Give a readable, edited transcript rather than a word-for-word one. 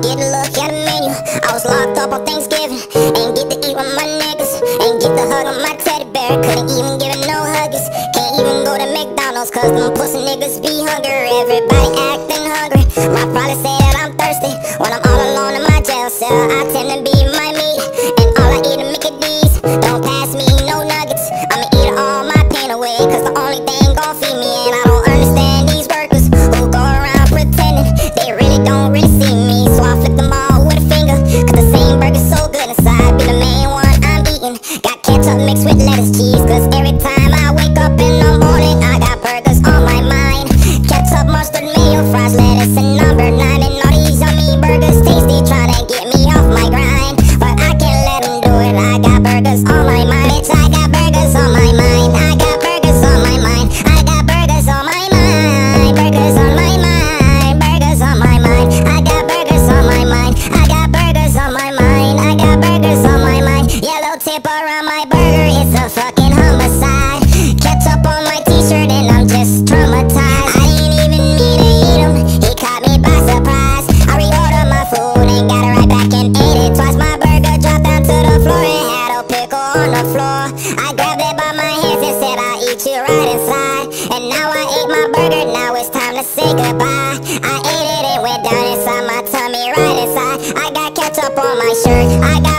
get a look at the menu. I was locked up on Thanksgiving, ain't get to eat with my niggas, ain't get to hug on my teddy bear, couldn't even give it no huggies. Can't even go to McDonald's cause them pussy niggas be hungry. Everybody acting hungry, might probably say that I'm thirsty when I'm all alone in my jail cell. I tend to be my meat, and all I eat are Mickey D's. Don't pass me no nuggets, I'ma eat all my pain away, cause the only thing gon' feed me. And I don't understand these workers who go around pretending they really don't really see me. So I flick them all with a finger, cause the same burger's so good inside be the main one I'm eating. Got ketchup mixed with lettuce cheese, cause every time I wake up in the morning I got burgers on my mind. Ketchup, mustard, mayo, fries, lettuce, and number 9. And all these yummy burgers tasty, tryna get me off my grind, but I can't let them do it. I got burgers on my mind, bitch, I got burgers on my mind. I got burgers on my mind, I got burgers on my mind. Burgers on my mind, burgers on my mind. I got burgers on my mind, I got burgers on my mind. I got burgers on my mind. Yellow tip around my burger, it's a fucking homicide. Ketchup on my t-shirt and I'm just traumatized. I didn't even mean to eat him, he caught me by surprise. I reordered my food and got it right back and ate it twice. My burger dropped down to the floor and had a pickle on the floor. I grabbed it by my hands and said I'll eat you right inside. And now I ate my burger, now it's time to say goodbye. I ate it and went down inside my tummy, right inside. I got ketchup on my shirt, I got